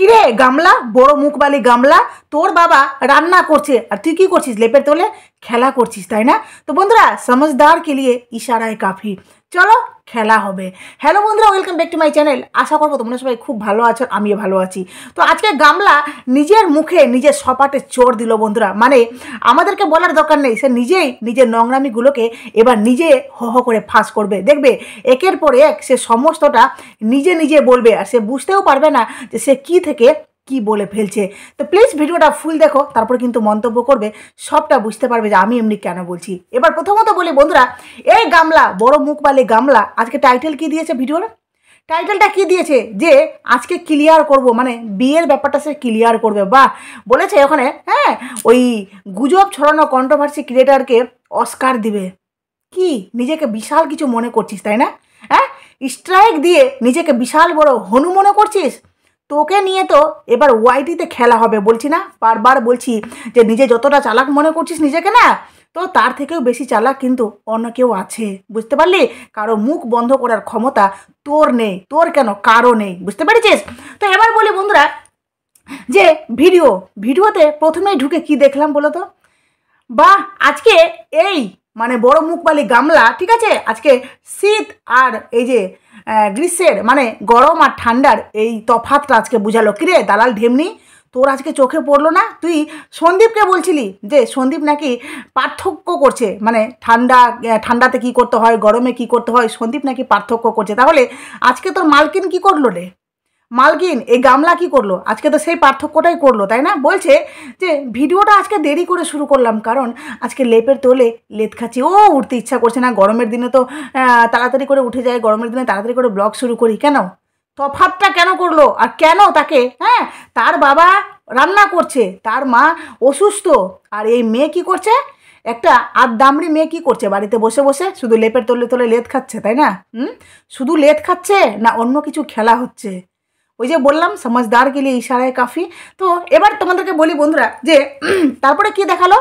কিরে গামলা, বড় মুখবালি গামলা, তোর বাবা রান্না করছে আর তুই কি করছিস? লেপের তোলে খেলা করছিস, তাই না? তো বন্ধুরা, সমঝদার কে লিয়ে ইশারায় কাফি, চলো খেলা হবে। হ্যালো বন্ধুরা, welcome back to my channel. আশা করবো তোমরা সবাই খুব ভালো আছো, আমিও ভালো আছি। তো আজকে গামলা নিজের মুখে নিজের সপাটে চোর দিল বন্ধুরা। মানে আমাদেরকে বলার দরকার নেই, সে নিজেই নিজের নোংরামিগুলোকে এবার নিজে হ করে ফাঁস করবে। দেখবে একের পর এক সে সমস্তটা নিজে নিজে বলবে, আর সে বুঝতেও পারবে না যে সে কি থেকে কি বলে ফেলছে। তো প্লিজ ভিডিওটা ফুল দেখো, তারপরে কিন্তু মন্তব্য করবে, সবটা বুঝতে পারবে যে আমি এমনি কেন বলছি। এবার প্রথমত বলি বন্ধুরা, এই গামলা, বড় মুখবালি গামলা, আজকে টাইটেল কি দিয়েছে ভিডিওর? টাইটেলটা কি দিয়েছে যে আজকে ক্লিয়ার করব, মানে বিয়ের ব্যাপারটা সে ক্লিয়ার করবে। বাহ, বলেছে ওখানে, হ্যাঁ, ওই গুজব ছড়ানো কন্ট্রোভার্সি ক্রিয়েটারকে অস্কার দিবে। কি নিজেকে বিশাল কিছু মনে করছিস, তাই না? হ্যাঁ, স্ট্রাইক দিয়ে নিজেকে বিশাল বড় হনু মনে করছিস। তোকে নিয়ে তো এবার ওয়াইটিতে খেলা হবে, বলছি না, বারবার বলছি যে নিজে যতটা চালাক মনে করছিস নিজেকে না, তো তার থেকেও বেশি চালাক কিন্তু অন্য কেউ আছে, বুঝতে পারলি? কারো মুখ বন্ধ করার ক্ষমতা তোর নেই, তোর কেন, কারো নেই, বুঝতে পেরেছিস? তো এবার বলি বন্ধুরা, যে ভিডিওতে প্রথমেই ঢুকে কি দেখলাম বলো তো? বাহ, আজকে এই মানে বড় মুখবালি গামলা, ঠিক আছে, আজকে শীত আর এই যে গ্রীষ্মের মানে গরম আর ঠান্ডার এই তফাতটা আজকে বুঝালো। কিরে দালাল ঢেমনি, তোর আজকে চোখে পড়লো না? তুই সন্দীপকে বলছিলি যে সন্দীপ নাকি পার্থক্য করছে, মানে ঠান্ডাতে কি করতে হয়, গরমে কি করতে হয়, সন্দীপ নাকি পার্থক্য করছে। তাহলে আজকে তোর মালকিন কি করলো রে? মালকিন এই গামলা কি করলো? আজকে তো সেই পার্থক্যটাই করলো, তাই না? বলছে যে ভিডিওটা আজকে দেরি করে শুরু করলাম, কারণ আজকে লেপের তোলে লেদ খাচ্ছি, উঠতে ইচ্ছা করছে না। গরমের দিনে তো তাড়াতাড়ি করে উঠে যায়, গরমের দিনে তাড়াতাড়ি করে ব্লগ শুরু করি। কেন তফাতটা কেন করলো? আর কেন তাকে, হ্যাঁ, তার বাবা রান্না করছে, তার মা অসুস্থ, আর এই মেয়ে কি করছে? একটা আধদামড়ি মেয়ে কি করছে বাড়িতে বসে বসে? শুধু লেপের তোলে তোলে লেদ খাচ্ছে, তাই না? শুধু লেদ খাচ্ছে না অন্য কিছু খেলা হচ্ছে? ওই যে বললাম, সমঝদার কে লিয়ে ইশারায় কাফি। তো এবার তোমাদেরকে বলি বন্ধুরা, যে তারপরে কি দেখালো?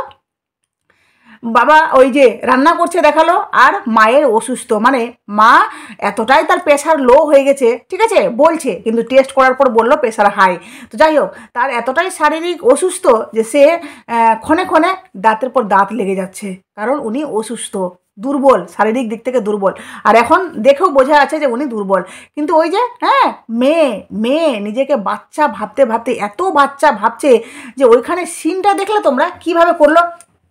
বাবা ওই যে রান্না করছে দেখালো, আর মায়ের অসুস্থ, মানে মা এতটাই তার প্রেশার লো হয়ে গেছে, ঠিক আছে, বলছে, কিন্তু টেস্ট করার পর বললো প্রেশার হাই। তো যাই হোক, তার এতটাই শারীরিক অসুস্থ যে সে ক্ষণে ক্ষণে দাঁতের পর দাঁত লেগে যাচ্ছে, কারণ উনি অসুস্থ, দুর্বল, শারীরিক দিক থেকে দুর্বল। আর এখন দেখেও বোঝা যাচ্ছে যে উনি দুর্বল। কিন্তু ওই যে, হ্যাঁ, মেয়ে মেয়ে নিজেকে বাচ্চা ভাবতে ভাবতে এত বাচ্চা ভাবছে যে ওইখানে সিনটা দেখলে তোমরা কিভাবে করলো,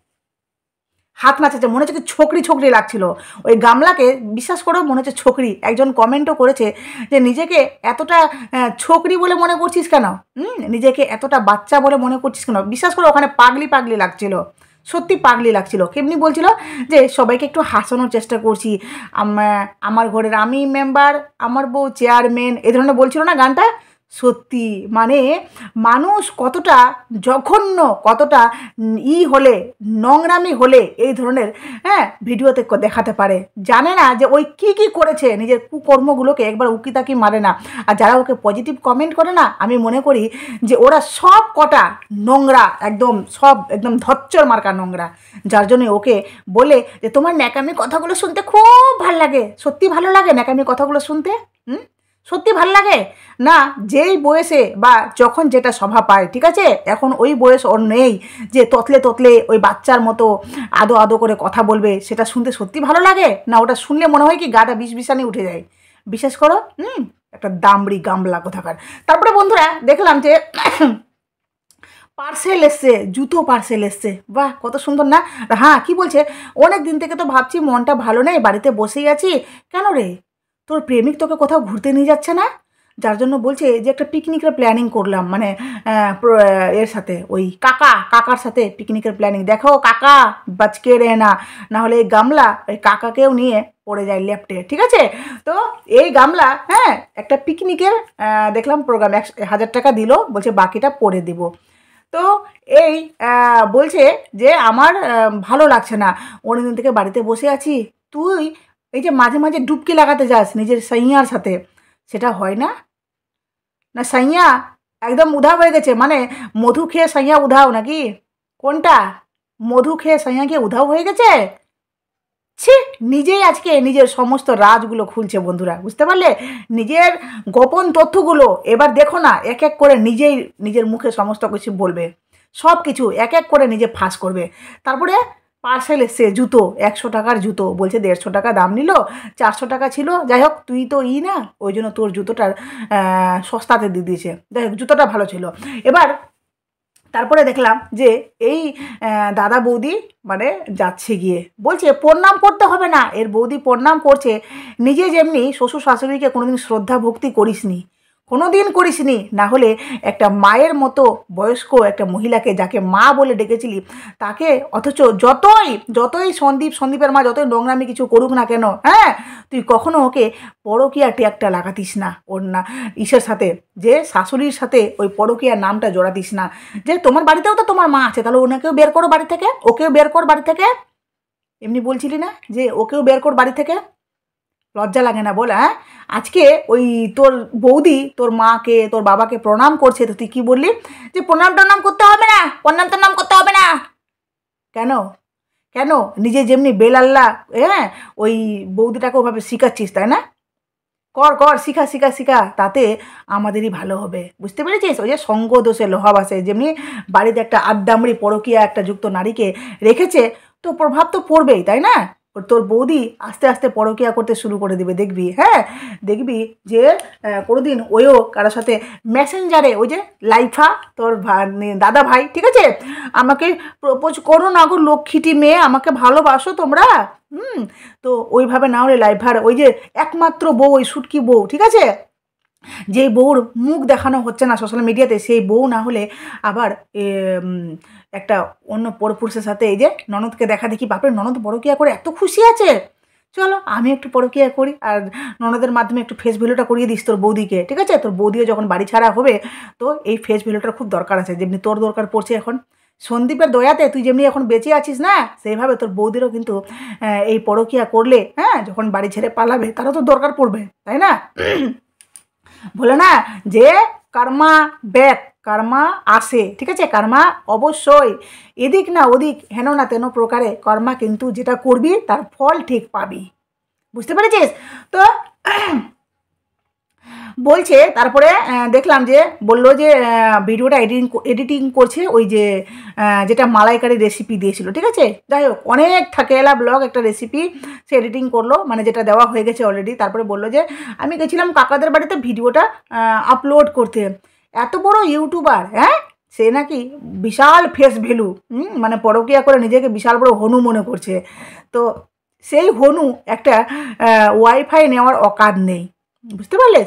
হাত নাচাচ্ছে, মনে হচ্ছে কি ছোকরি ছোকরি লাগছিল ওই গামলাকে। বিশ্বাস করো, মনে হচ্ছে ছোকরি। একজন কমেন্টও করেছে যে নিজেকে এতটা ছোকরি বলে মনে করছিস কেন, নিজেকে এতটা বাচ্চা বলে মনে করছিস কেন? বিশ্বাস করো, ওখানে পাগলি পাগলি লাগছিল, সত্যি পাগলি লাগছিল। কেমনি বলছিল যে সবাইকে একটু হাসানোর চেষ্টা করছি, আমার ঘরের আমি মেম্বার, আমার বউ চেয়ারম্যান, এই ধরনের বলছিল না গানটা। সত্যি মানে মানুষ কতটা জঘন্য, কতটা হলে, নোংরামি হলে এই ধরনের, হ্যাঁ, ভিডিওতে দেখাতে পারে। জানে না যে ওই কি কি করেছে, নিজের কুকর্মগুলোকে একবার উকিতাকি মারে না। আর যারা ওকে পজিটিভ কমেন্ট করে না, আমি মনে করি যে ওরা সব কটা নোংরা, একদম সব একদম ধচ্চর মার্কা নোংরা, যার জন্য ওকে বলে যে তোমার ন্যাকামি কথাগুলো শুনতে খুব ভালো লাগে। সত্যি ভালো লাগে ন্যাকামি কথাগুলো শুনতে? সত্যি ভাল লাগে না? যেই বয়সে বা যখন যেটা স্বভাব পায়, ঠিক আছে, এখন ওই বয়স ওর নেই যে ততলে ততলে ওই বাচ্চার মতো আদো আদো করে কথা বলবে। সেটা শুনতে সত্যি ভালো লাগে না? ওটা শুনলে মনে হয় কি গাটা বিষ উঠে যায়। বিশেষ করো একটা দামড়ি গামলা কোথাকার। তারপরে বন্ধুরা দেখলাম যে পার্সেল এসছে, জুতো পার্সেল এসছে। বাহ, কত সুন্দর না? হ্যাঁ, কি বলছে, অনেক দিন থেকে তো ভাবছি মনটা ভালো নেই, বাড়িতে বসেই আছি। কেন রে, তোর প্রেমিক তোকে কোথাও ঘুরতে নিয়ে যাচ্ছে না? যার জন্য বলছে যে একটা পিকনিকের প্ল্যানিং করলাম, মানে এর সাথে, ওই কাকার সাথে পিকনিকের প্ল্যানিং। দেখো কাকা বাচকে রে না, না হলে এই গামলা ওই কাকাকেও নিয়ে পড়ে যায় লেফটে, ঠিক আছে? তো এই গামলা, হ্যাঁ, একটা পিকনিকের দেখলাম প্রোগ্রাম, 1,000 টাকা দিল, বলছে বাকিটা পরে দিব। তো এই বলছে যে আমার ভালো লাগছে না, অনেকদিন থেকে বাড়িতে বসে আছি। তুই এই যে মাঝে মাঝে ডুবকি লাগাতে যাস নিজের সাইয়ার সাথে, সেটা হয় না? না সাইয়া একদম উধাও হয়ে গেছে, মানে মধু খেয়ে সাইয়া উধাও নাকি? কোনটা? মধু খেয়ে সাইয়া খেয়ে উধাও হয়ে গেছে? ছি, নিজেই আজকে নিজের সমস্ত রাজগুলো খুলছে বন্ধুরা, বুঝতে পারলে? নিজের গোপন তথ্যগুলো এবার দেখো না, এক এক করে নিজেই নিজের মুখে সমস্ত কিছু বলবে, সব কিছু এক এক করে নিজে ফাঁস করবে। তারপরে পার্সেল এসছে জুতো, 100 টাকার জুতো, বলছে 150 টাকা দাম নিল, 400 টাকা ছিল। যাই হোক, তুই তো না, ওই জন্য তোর জুতোটার সস্তাতে দিয়ে দিয়েছে। যাই হোক, জুতোটা ভালো ছিল। এবার তারপরে দেখলাম যে এই দাদা বৌদি মানে যাচ্ছে গিয়ে বলছে প্রণাম করতে হবে না, এর বৌদি প্রণাম করছে। নিজে যেমনি শ্বশুর শাশুড়িকে কোনোদিন শ্রদ্ধা ভক্তি করিসনি, কোনো দিন করিসনি, না হলে একটা মায়ের মতো বয়স্ক একটা মহিলাকে যাকে মা বলে ডেকেছিলি তাকে, অথচ যতই যতই সন্দীপের মা যতই নোংরামি কিছু করুক না কেন, হ্যাঁ, তুই কখনো ওকে পরকীয়া ট্যাগটা লাগাতিস না ওর না ইসের সাথে, যে শাশুড়ির সাথে ওই পরকীয়ার নামটা জড়াতিস না। যে তোমার বাড়িতেও তো তোমার মা আছে, তাহলে ওনাকেও বের করো বাড়ি থেকে, ওকেও বের কর বাড়ি থেকে। এমনি বলছিলি না যে ওকেও বের কর বাড়ি থেকে? লজ্জা লাগে না বল? হ্যাঁ, আজকে ওই তোর বৌদি তোর মাকে তোর বাবাকে প্রণাম করছে, তো তুই কী বললি যে প্রণাম টনাম করতে হবে না, প্রণাম টনাম করতে হবে না? কেন কেন নিজে যেমনি বেলাল্লা, হ্যাঁ, ওই বৌদিটাকে ওভাবে শিখাচ্ছিস, তাই না? কর কর, শিখা শিখা শিখা, তাতে আমাদেরই ভালো হবে, বুঝতে পেরেছিস? ওই যে সঙ্গ দোষে লোহা বাসে, যেমনি বাড়িতে একটা আড্ডামড়ি পরকীয়া একটা যুক্ত নারীকে রেখেছে, তো প্রভাব তো পড়বেই, তাই না? তোর বৌদি আস্তে আস্তে পরকীয়া করতে শুরু করে দেবে, দেখবি। হ্যাঁ, দেখবি যে কোনোদিন ওইও কারোর সাথে মেসেঞ্জারে, ওই যে লাইফা তোর দাদা ভাই, ঠিক আছে, আমাকে প্রপোজ করো না গো লক্ষ্মীটি মেয়ে, আমাকে ভালোবাসো তোমরা, তো ওইভাবে না হলে লাইফার ওই যে একমাত্র বউ, ওই শুটকি বউ, ঠিক আছে, যেই বউর মুখ দেখানো হচ্ছে না সোশ্যাল মিডিয়াতে, সেই বউ না হলে আবার একটা অন্য পরপুরুষের সাথে এই যে ননদকে দেখা দেখি, বাপের ননদ পরকীয়া করে এত খুশি আছে, চলো আমি একটু পরকীয়া করি, আর ননদের মাধ্যমে একটু ফেস ভ্যালুটা করিয়ে দিস তোর বৌদিকে, ঠিক আছে? তোর বৌদিও যখন বাড়ি ছাড়া হবে, তো এই ফেস ভ্যালুটার খুব দরকার আছে, যেমনি তোর দরকার পড়ছে এখন। সন্দীপের দয়াতে তুই যেমনি এখন বেঁচে আছিস না, সেইভাবে তোর বৌদিরও কিন্তু এই পরকীয়া করলে, হ্যাঁ, যখন বাড়ি ছেড়ে পালাবে তারও তো দরকার পড়বে, তাই না? বলে না যে কর্মা ব্যাক, কর্মা আসে, ঠিক আছে? কর্মা অবশ্যই এদিক না ওদিক, হেন না তেন প্রকারে কর্মা, কিন্তু যেটা করবি তার ফল ঠিক পাবি, বুঝতে পেরেছিস? তো বলছে, তারপরে দেখলাম যে বললো যে ভিডিওটা এডিটিং করছে, ওই যে যেটা মালাইকারি রেসিপি দিয়েছিল, ঠিক আছে? যাই হোক, অনেক থাকেলা ব্লগ একটা রেসিপি সে এডিটিং করলো, মানে যেটা দেওয়া হয়ে গেছে অলরেডি। তারপরে বললো যে আমি গেছিলাম কাকাদের বাড়িতে ভিডিওটা আপলোড করতে। এত বড় ইউটিউবার, হ্যাঁ, সে নাকি বিশাল ফেস ভ্যালু, মানে পরকীয়া করে নিজেকে বিশাল বড় হনু মনে করছে। তো সেই হনু একটা ওয়াইফাই নেওয়ার অকাত নেই, বুঝতে পারলে?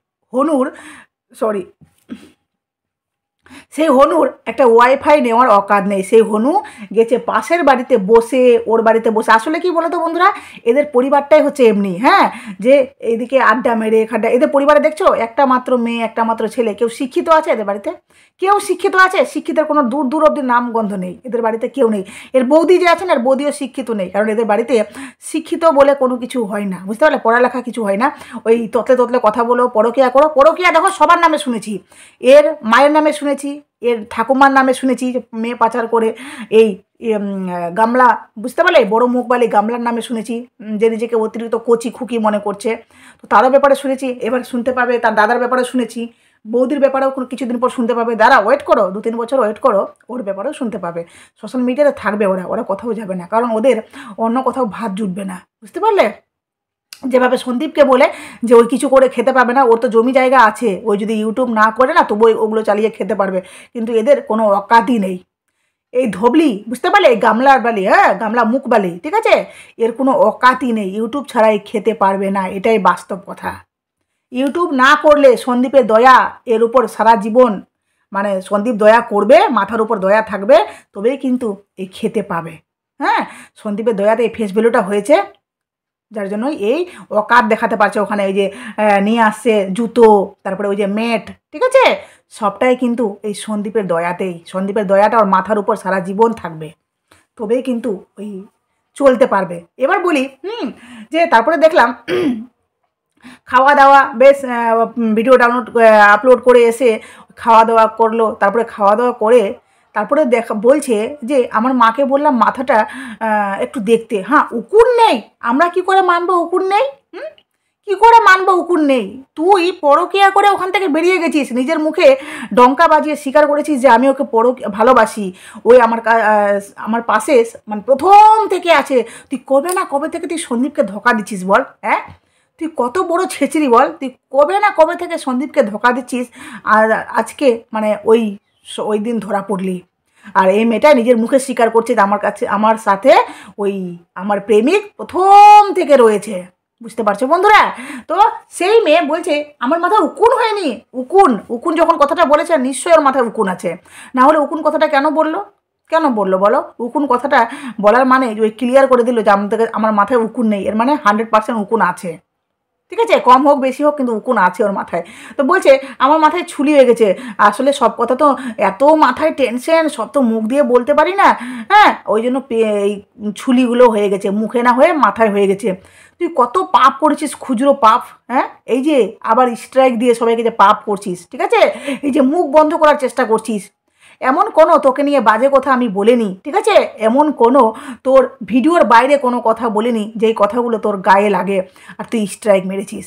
সেই হনুর একটা ওয়াইফাই নেওয়ার অকাত নেই। সেই হনু গেছে পাশের বাড়িতে বসে, ওর বাড়িতে বসে। আসলে কি বলো তো বন্ধুরা, এদের পরিবারটাই হচ্ছে এমনি, হ্যাঁ, যে এইদিকে আড্ডা মেরে খাড্ডা। এদের পরিবারে দেখছো একটা মাত্র মেয়ে, একটা মাত্র ছেলে। কেউ শিক্ষিত আছে এদের বাড়িতে? কেউ শিক্ষিত আছে? শিক্ষিতের কোনো দূর দূর অব্দি নাম গন্ধ নেই এদের বাড়িতে, কেউ নেই। এর বৌদি যে আছেন, এর বৌদিও শিক্ষিত নেই, কারণ এদের বাড়িতে শিক্ষিত বলে কোনো কিছু হয় না, বুঝতে পারলে? পড়ালেখা কিছু হয় না। ওই ততলে ততলে কথা বলো, পরকীয়া করো। পরকীয়া দেখো সবার নামে শুনেছি, এর মায়ের নামে শুনেছি, এর ঠাকুমার নামে শুনেছি যে মেয়ে পাচার করে এই গামলা, বুঝতে পারলে, বড় মুখবালি গামলার নামে শুনেছি, যে নিজেকে অতিরিক্ত কচি খুকি মনে করছে, তো তারও ব্যাপারে শুনেছি। এবার শুনতে পাবে তার দাদার ব্যাপারে শুনেছি, বৌদির ব্যাপারেও কোনো কিছুদিন পর শুনতে পাবে। দাঁড়া, ওয়েট করো, 2-3 বছর ওয়েট করো, ওর ব্যাপারেও শুনতে পাবে। সোশ্যাল মিডিয়াতে থাকবে ওরা, ওরা কোথাও যাবে না, কারণ ওদের অন্য কোথাও ভাত জুটবে না, বুঝতে পারলে? যেভাবে সন্দীপকে বলে যে ওই কিছু করে খেতে পাবে না, ওর তো জমি জায়গা আছে, ওই যদি ইউটিউব না করে না তবু ওগুলো চালিয়ে খেতে পারবে, কিন্তু এদের কোনো অকাতই নেই। এই ধবলি, বুঝতে পারলে, এই গামলার বালি, হ্যাঁ, গামলা মুখ বালি, ঠিক আছে, এর কোনো অকাতই নেই, ইউটিউব ছাড়াই খেতে পারবে না, এটাই বাস্তব কথা। ইউটিউব না করলে সন্দীপের দয়া এর উপর সারা জীবন, মানে সন্দীপ দয়া করবে, মাথার উপর দয়া থাকবে, তবেই কিন্তু এই খেতে পাবে। হ্যাঁ, সন্দীপের দয়াতে এই ফেস ভ্যালুটা হয়েছে, যার জন্য এই অকাত দেখাতে পারছে ওখানে। ওই যে নিয়ে আসছে জুতো, তারপরে ওই যে মেট, ঠিক আছে, সবটাই কিন্তু এই সন্দীপের দয়াতেই। সন্দীপের দয়াটা ওর মাথার উপর সারা জীবন থাকবে, তবেই কিন্তু ওই চলতে পারবে। এবার বলি যে তারপরে দেখলাম খাওয়া দাওয়া, বেশ ভিডিও আপলোড করে এসে খাওয়া দাওয়া করলো। তারপরে খাওয়া দাওয়া করে তারপরে বলছে যে আমার মাকে বললাম মাথাটা একটু দেখতে। হ্যাঁ, উকুন নেই, আমরা কি করে মানবো উকুন নেই? কি করে মানবো উকুন নেই? তুই পরকিয়া করে ওখান থেকে বেরিয়ে গেছিস, নিজের মুখে ডঙ্কা বাজিয়ে স্বীকার করেছিস যে আমি ওকে ভালোবাসি, ওই আমার পাশে মানে প্রথম থেকে আছে। তুই কবে না কবে থেকে তুই সন্দীপকে ধোকা দিচ্ছিস বল? হ্যাঁ, তুই কত বড় ছেঁচড়ি বল? তুই কবে না কবে থেকে সন্দীপকে ধোকা দিচ্ছিস, আর আজকে মানে ওই দিন ধরা পড়লি। আর এই মেয়েটা নিজের মুখে স্বীকার করছে যে আমার সাথে ওই আমার প্রেমিক প্রথম থেকে রয়েছে। বুঝতে পারছো বন্ধুরা? তো সেই মেয়ে বলছে আমার মাথায় উকুন হয়নি। উকুন যখন কথাটা বলেছে নিশ্চয়ই ওর মাথায় উকুন আছে, না হলে উকুন কথাটা কেন বললো বলো? উকুন কথাটা বলার মানে ওই ক্লিয়ার করে দিল যে আমার মাথায় উকুন নেই, এর মানে 100% উকুন আছে। ঠিক আছে, কম হোক বেশি হোক কিন্তু উকুন আছে ওর মাথায়। তো বলছে আমার মাথায় ছুলি হয়ে গেছে। আসলে সব কথা তো এত মাথায় টেনশন, সব তো মুখ দিয়ে বলতে পারি না। হ্যাঁ, ওই জন্য এই ছুলিগুলো হয়ে গেছে, মুখে না হয়ে মাথায় হয়ে গেছে। তুই কত পাপ করেছিস, খুচরো পাপ। হ্যাঁ, এই যে আবার স্ট্রাইক দিয়ে সবাইকে যে পাপ করছিস, ঠিক আছে, এই যে মুখ বন্ধ করার চেষ্টা করছিস, এমন কোনো তোকে নিয়ে বাজে কথা আমি বলিনি, ঠিক আছে, এমন কোনো তোর ভিডিওর বাইরে কোনো কথা বলিনি যেই কথাগুলো তোর গায়ে লাগে, আর তুই স্ট্রাইক মেরেছিস।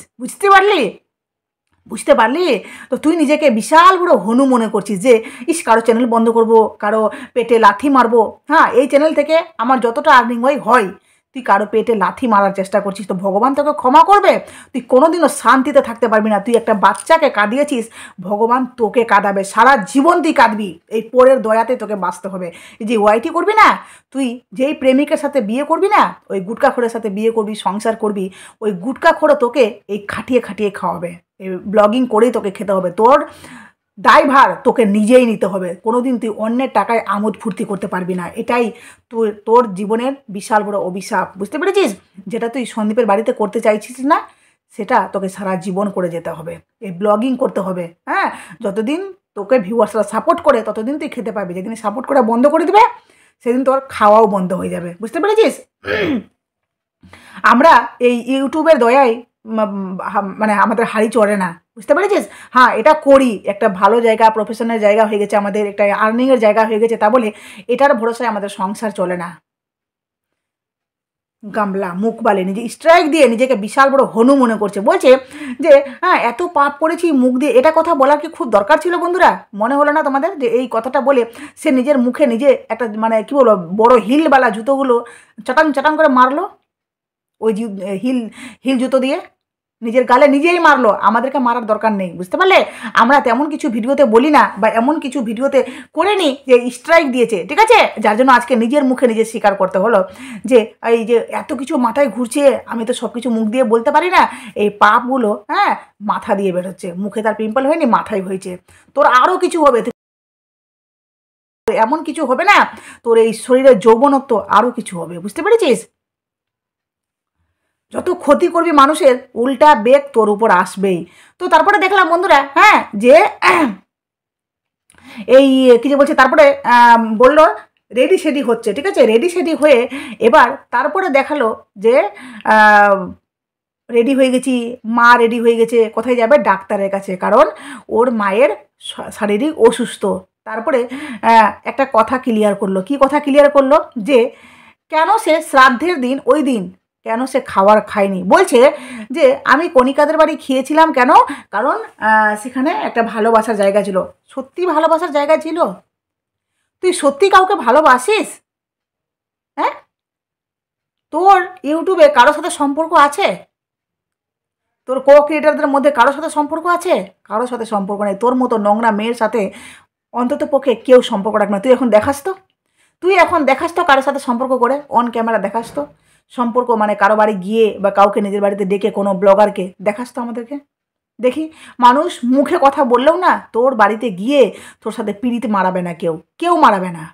বুঝতে পারলি? তো তুই নিজেকে বিশাল বড় হনু মনে করছিস যে ইস কারো চ্যানেল বন্ধ করব, কারো পেটে লাথি মারবো। হ্যাঁ, এই চ্যানেল থেকে আমার যতটা আর্নিং হয় তুই কারো পেটে লাথি মারার চেষ্টা করছিস, তো ভগবান তোকে ক্ষমা করবে? তুই কোনোদিনও শান্তিতে থাকতে পারবি না। তুই একটা বাচ্চাকে কাঁদিয়েছিস, ভগবান তোকে কাঁদাবে, সারা জীবন তুই কাঁদবি। এই পরের দয়াতে তোকে বাঁচতে হবে। এই যে ওয়াইটি করবি না, তুই যেই প্রেমিকের সাথে বিয়ে করবি না, ওই গুটকাখোরের সাথে বিয়ে করবি, সংসার করবি, ওই গুটকাখোরও তোকে এই খাটিয়ে খাওয়াবে, এই ব্লগিং করেই তোকে খেতে হবে। তোর দায়ভার তোকে নিজেই নিতে হবে। কোনোদিন তুই অন্যের টাকায় আমোদ ফুর্তি করতে পারবি না। এটাই তোর জীবনের বিশাল বড় অভিশাপ। বুঝতে পেরেছিস? যেটা তুই সন্দীপের বাড়িতে করতে চাইছিস না, সেটা তোকে সারা জীবন করে যেতে হবে। এই ব্লগিং করতে হবে। হ্যাঁ, যতদিন তোকে ভিউয়ার্সরা সাপোর্ট করে ততদিন তুই খেতে পারবি। যেদিন সাপোর্ট করা বন্ধ করে দেবে সেদিন তোর খাওয়াও বন্ধ হয়ে যাবে। বুঝতে পেরেছিস? আমরা এই ইউটিউবের দয়ায় মানে আমাদের হাড়ি চড়ে না। বুঝতে পেরেছিস? হ্যাঁ, এটা করি, একটা ভালো জায়গা, প্রফেশনের জায়গা হয়ে গেছে আমাদের, একটা আর্নিংয়ের জায়গা হয়ে গেছে, তা বলে এটার ভরসায় আমাদের সংসার চলে না। গামলা মুখ বালে নিজে স্ট্রাইক দিয়ে নিজেকে বিশাল বড় হনু মনে করছে। বলছে যে হ্যাঁ এত পাপ করেছি মুখ দিয়ে, এটা কথা বলার কি খুব দরকার ছিল বন্ধুরা? মনে হলো না তোমাদের যে এই কথাটা বলে সে নিজের মুখে নিজে একটা মানে কি বলবো বড় হিলওয়ালা জুতোগুলো চটাং করে মারলো? ওই হিল জুতো দিয়ে নিজের গালে নিজেই মারলো। আমাদেরকে মারার দরকার নেই। বুঝতে পারলে? আমরা তেমন কিছু ভিডিওতে বলি না বা এমন কিছু ভিডিওতে করিনি যে স্ট্রাইক দিয়েছে, ঠিক আছে, যার জন্য আজকে নিজের মুখে নিজে স্বীকার করতে হলো যে এই যে এত কিছু মাথায় ঘুরছে, আমি তো সব কিছু মুখ দিয়ে বলতে পারি না, এই পাপগুলো হ্যাঁ মাথা দিয়ে বেরোচ্ছে। মুখে তার পিম্পল হয়নি, মাথায় হয়েছে। তোর আরও কিছু হবে, এমন কিছু হবে না, তোর এই শরীরের যৌবনত্ব আরও কিছু হবে। বুঝতে পেরেছিস? যত ক্ষতি করবি মানুষের, উল্টা বেগ তোর উপর আসবেই। তো তারপরে দেখলাম বন্ধুরা, হ্যাঁ, যে এই কি যে বলছে, তারপরে বললো রেডি সেডি হচ্ছে, ঠিক আছে, রেডি সেডি হয়ে এবার তারপরে দেখালো যে রেডি হয়ে গেছি, মা রেডি হয়ে গেছে, কোথায় যাবে? ডাক্তারের কাছে, কারণ ওর মায়ের শারীরিক অসুস্থ। তারপরে একটা কথা ক্লিয়ার করলো। কি কথা ক্লিয়ার করলো? যে কেন সে শ্রাদ্ধের দিন ওই দিন কেন সে খাবার খায়নি। বলছে যে আমি কণিকাদের বাড়ি খেয়েছিলাম কেন, কারণ সেখানে একটা ভালোবাসার জায়গা ছিল। সত্যি ভালোবাসার জায়গা ছিল? তুই সত্যি কাউকে ভালোবাসিস? হ্যাঁ, তোর ইউটিউবে কারোর সাথে সম্পর্ক আছে? তোর ক্রিয়েটারদের মধ্যে কারোর সাথে সম্পর্ক আছে? কারোর সাথে সম্পর্ক নেই। তোর মতো নোংরা মেয়ের সাথে অন্তত পক্ষে কেউ সম্পর্ক রাখবে না। তুই এখন দেখাস তো কারোর সাথে সম্পর্ক করে, অন ক্যামেরা দেখাস তো সম্পর্ক, মানে কারো বাড়ি গিয়ে বা কাউকে নিজের বাড়িতে ডেকে কোনো ব্লগারকে দেখাস তো আমাদেরকে দেখি। মানুষ মুখে কথা বললেও না, তোর বাড়িতে গিয়ে তোর সাথে পিড়িতে মারাবে না, কেউ মারাবে না।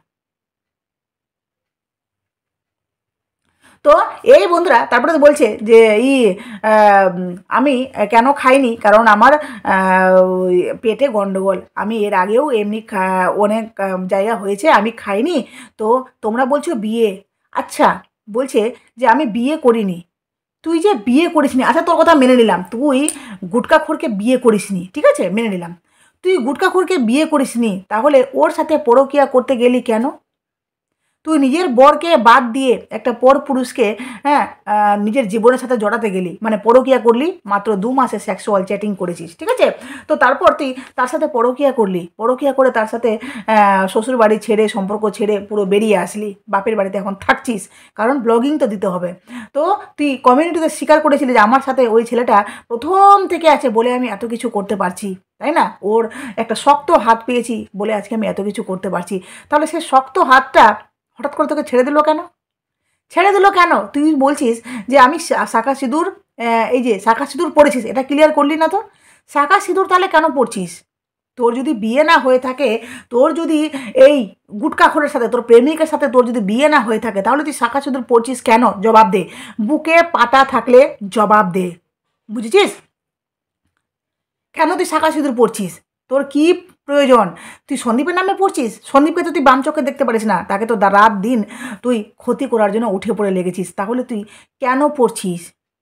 তো এই বন্ধুরা তারপরে তো বলছে যে আমি কেন খাইনি, কারণ আমার পেটে গন্ডগোল। আমি এর আগেও এমনি অনেক জায়গা হয়েছে, আমি খাইনি। তো তোমরা বলছো বিয়ে, আচ্ছা, বলছে যে আমি বিয়ে করিনি। তুই যে বিয়ে করিসনি, আচ্ছা তোর কথা মেনে নিলাম, তুই গুটকাখোরকে বিয়ে করিসনি, ঠিক আছে, মেনে নিলাম। তুই গুটখাখোরকে বিয়ে করিসনি, তাহলে ওর সাথে পরকীয়া করতে গেলি কেন? তুই নিজের বরকে বাদ দিয়ে একটা পর পুরুষকে হ্যাঁ নিজের জীবনের সাথে জড়াতে গেলি, মানে পরকীয়া করলি, মাত্র 2 মাসে সেক্সুয়াল চ্যাটিং করেছিস, ঠিক আছে? তো তারপর তুই তার সাথে পরকীয়া করলি, পরকীয়া করে তার সাথে শ্বশুর বাড়ি ছেড়ে, সম্পর্ক ছেড়ে পুরো বেরিয়ে আসলি, বাপের বাড়িতে এখন থাকছিস, কারণ ব্লগিং তো দিতে হবে। তো তুই কমিউনিটিতে স্বীকার করেছিলি যে আমার সাথে ওই ছেলেটা প্রথম থেকে আছে বলে আমি এত কিছু করতে পারছি, তাই না? ওর একটা শক্ত হাত পেয়েছি বলে আজকে আমি এত কিছু করতে পারছি। তাহলে সে শক্ত হাতটা হঠাৎ করে তোকে ছেড়ে দিল কেন? ছেড়ে দিল কেন? তুই বলছিস যে আমি শাঁখা সিঁদুর, এই যে শাঁখা সিঁদুর পড়েছিস, এটা ক্লিয়ার করলি না তো। শাঁখা সিঁদুর তাহলে কেন পড়ছিস? তোর যদি বিয়ে না হয়ে থাকে, তোর যদি এই গুটখাখোরের সাথে, তোর প্রেমিকের সাথে তোর যদি বিয়ে না হয়ে থাকে, তাহলে তুই শাঁখা সিঁদুর পড়ছিস কেন? জবাব দে। বুকে পাটা থাকলে জবাব দে, বুঝেছিস? কেন তুই শাঁখা সিঁদুর পড়ছিস? তোর কি প্রয়োজন? তুই সন্দীপের নামে পড়ছিস? সন্দীপকে তো তুই বাম চোখে দেখতে পারিস না, তাকে তো রাত দিন তুই ক্ষতি করার জন্য উঠে পড়ে লেগেছিস। তাহলে তুই কেন পড়ছিস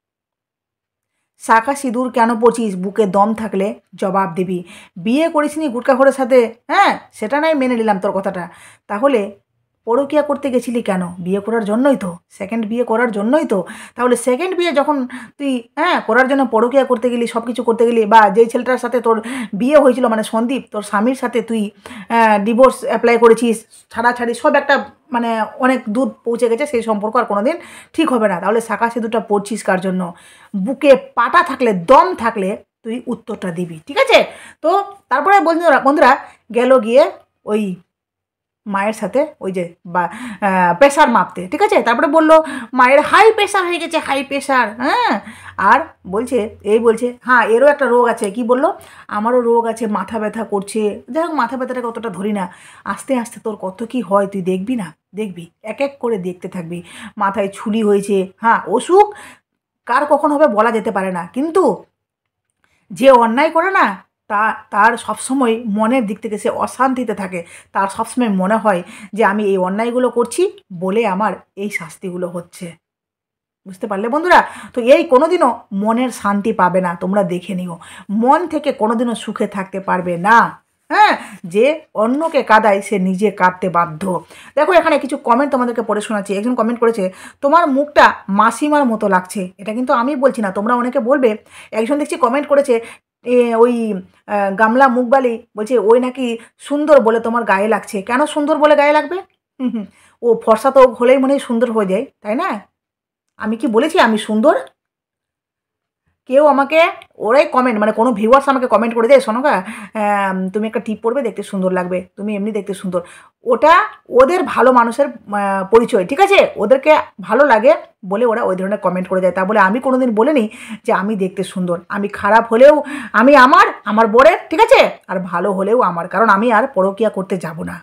শাঁখা সিঁদুর? কেন পড়ছিস? বুকে দম থাকলে জবাব দিবি। বিয়ে করিসনি গুটখাখোরের সাথে, হ্যাঁ সেটা নাই মেনে নিলাম তোর কথাটা, তাহলে পরকীয়া করতে গেছিলি কেন? বিয়ে করার জন্যই তো, সেকেন্ড বিয়ে করার জন্যই তো। তাহলে সেকেন্ড বিয়ে যখন তুই করার জন্য পরকীয়া করতে গেলি, সব কিছু করতে গেলি, বা যেই ছেলেটার সাথে তোর বিয়ে হয়েছিল মানে সন্দীপ, তোর স্বামীর সাথে তুই ডিভোর্স অ্যাপ্লাই করেছিস, ছাড়াছাড়ি সব একটা মানে অনেক দূর পৌঁছে গেছে, সেই সম্পর্ক আর কোনো দিন ঠিক হবে না। তাহলে শাঁখা সিঁদুরটা পড়ছিস কার জন্য? বুকে পাটা থাকলে, দম থাকলে তুই উত্তরটা দিবি, ঠিক আছে? তো তারপরে বন্ধুরা বন্ধুরা গেল গিয়ে ওই মায়ের সাথে ওই যে বা প্রেশার মাপতে, ঠিক আছে? তারপরে বললো মায়ের হাই প্রেশার হয়ে গেছে, হাই প্রেশার, হ্যাঁ। আর বলছে, এই বলছে হ্যাঁ এরও একটা রোগ আছে, কি বললো? আমারও রোগ আছে, মাথা ব্যথা করছে। যাই হোক, মাথা ব্যথাটাকে অতটা ধরি না, আস্তে আস্তে তোর কত কি হয় তুই দেখবি না, দেখবি এক এক করে দেখতে থাকবি। মাথায় ছুরি হয়েছে, হ্যাঁ অসুখ কার কখন হবে বলা যেতে পারে না, কিন্তু যে অন্যায় করে না, তার সবসময় মনের দিক থেকে সে অশান্তিতে থাকে। তার সবসময় মনে হয় যে আমি এই অন্যায়গুলো করছি বলে আমার এই শাস্তিগুলো হচ্ছে। বুঝতে পারলে বন্ধুরা? তো এই কোনোদিনও মনের শান্তি পাবে না, তোমরা দেখে নিও। মন থেকে কোনোদিনও সুখে থাকতে পারবে না। হ্যাঁ, যে অন্যকে কাঁদায় সে নিজে কাঁদতে বাধ্য। দেখো এখানে কিছু কমেন্ট তোমাদেরকে পড়ে শোনাচ্ছি। একজন কমেন্ট করেছে, তোমার মুখটা মাসিমার মতো লাগছে। এটা কিন্তু আমি বলছি না, তোমরা অনেকে বলবে। একজন দেখছি কমেন্ট করেছে, ওই গামলা মুখবালি, বলছে ওই নাকি সুন্দর বলে তোমার গায়ে লাগছে। কেন সুন্দর বলে গায়ে লাগবে? হুম হুম, ও ফর্সা তো হলেই মনে হয় সুন্দর হয়ে যায়, তাই না? আমি কি বলেছি আমি সুন্দর? কেউ আমাকে, ওরাই কমেন্ট, মানে কোনো ভিউয়ার্স আমাকে কমেন্ট করে দেয়, শোনোকা তুমি একটা টিপ পরবে, দেখতে সুন্দর লাগবে, তুমি এমনি দেখতে সুন্দর। ওটা ওদের ভালো মানুষের পরিচয়, ঠিক আছে? ওদেরকে ভালো লাগে বলে ওরা ওই ধরনের কমেন্ট করে যায়। তা বলে আমি কোনো দিন বলিনি যে আমি দেখতে সুন্দর। আমি খারাপ হলেও আমি আমার বরের, ঠিক আছে? আর ভালো হলেও আমার, কারণ আমি আর পরকীয়া করতে যাব না।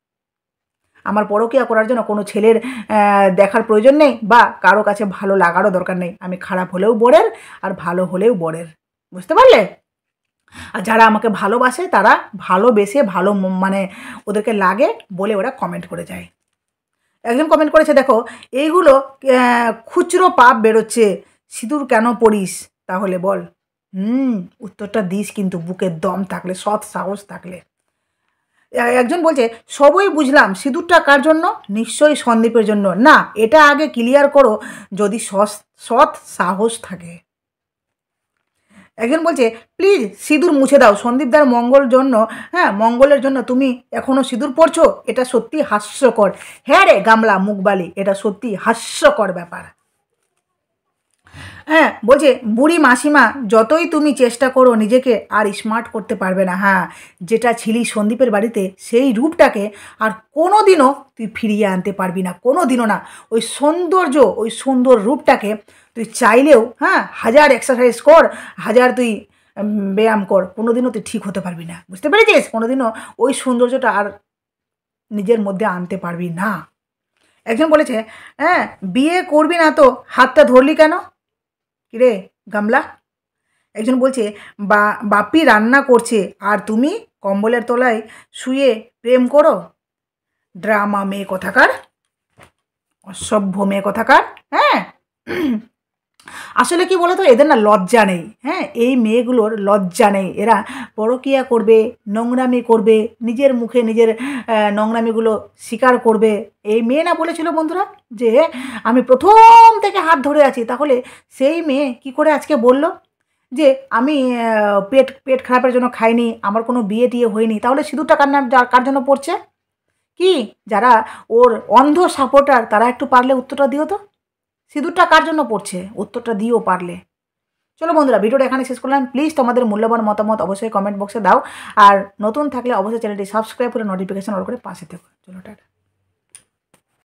আমার পরকীয়া করার জন্য কোনো ছেলের দেখার প্রয়োজন নেই, বা কারো কাছে ভালো লাগারও দরকার নেই। আমি খারাপ হলেও বরের, আর ভালো হলেও বরের। বুঝতে পারলে? আর যারা আমাকে ভালোবাসে তারা ভালোবেসে ভালো মানে ওদেরকে লাগে বলে ওরা কমেন্ট করে যায়। একজন কমেন্ট করেছে, দেখো এইগুলো খুচরো পাপ বেরোচ্ছে, সিঁদুর কেন পড়িস তাহলে বল? উত্তরটা দিস কিন্তু বুকের দম থাকলে, সৎ সাহস থাকলে। একজন বলছে, সবই বুঝলাম, সিঁদুরটা কার জন্য? নিশ্চয়ই সন্দীপের জন্য। না, এটা আগে ক্লিয়ার করো যদি সৎ সাহস থাকে। একজন বলছে, প্লিজ সিঁদুর মুছে দাও, সন্দীপদার মঙ্গলের জন্য তুমি এখনও সিঁদুর পরছো? এটা সত্যি হাস্যকর। হ্যাঁ রে গামলা মুখবালি, এটা সত্যি হাস্যকর ব্যাপার। হ্যাঁ, বলছে বুড়ি মাসিমা, যতই তুমি চেষ্টা করো নিজেকে আর স্মার্ট করতে পারবে না। হ্যাঁ, যেটা ছিলি সন্দীপের বাড়িতে সেই রূপটাকে আর কোনো দিনও তুই ফিরিয়ে আনতে পারবি না, কোনো দিনও না। ওই সৌন্দর্য, ওই সুন্দর রূপটাকে তুই চাইলেও, হ্যাঁ, হাজার এক্সারসাইজ কর, হাজার তুই ব্যায়াম কর, কোনো দিনও তুই ঠিক হতে পারবি না। বুঝতে পেরেছিস? কোনো দিনও ওই সৌন্দর্যটা আর নিজের মধ্যে আনতে পারবি না। একজন বলেছে, হ্যাঁ বিয়ে করবি না তো হাতটা ধরলি কেন? কিরে গামলা? একজন বলছে, বাপি রান্না করছে আর তুমি কম্বলের তলায় শুয়ে প্রেম করো। ড্রামা মেয়ে কোথাকার, অসভ্য মেয়ে কোথাকার। হ্যাঁ, আসলে কি বলো তো, এদের না লজ্জা নেই। হ্যাঁ, এই মেয়েগুলোর লজ্জা নেই। এরা পরকীয়া করবে, নোংরামি করবে, নিজের মুখে নিজের নোংরামিগুলো স্বীকার করবে। এই মেয়ে না বলেছিল বন্ধুরা যে আমি প্রথম থেকে হাত ধরে আছি, তাহলে সেই মেয়ে কি করে আজকে বলল যে আমি পেট পেট খারাপের জন্য খাইনি, আমার কোনো বিয়ে টিয়ে হয়নি? তাহলে সিঁদুরটা কার জন্য পড়ছে? কি যারা ওর অন্ধ সাপোর্টার তারা একটু পারলে উত্তরটা দিও তো, সিঁদুরটা কার জন্য পড়ছে? উত্তরটা দিও পারলে। চলো বন্ধুরা, ভিডিওটা এখানে শেষ করলাম। প্লিজ তোমাদের মূল্যবান মতামত অবশ্যই কমেন্ট বক্সে দাও। আর নতুন থাকলে অবশ্যই চ্যানেলটি সাবস্ক্রাইব করে নোটিফিকেশন অন করে পাশে থেকো। চলো টাটা।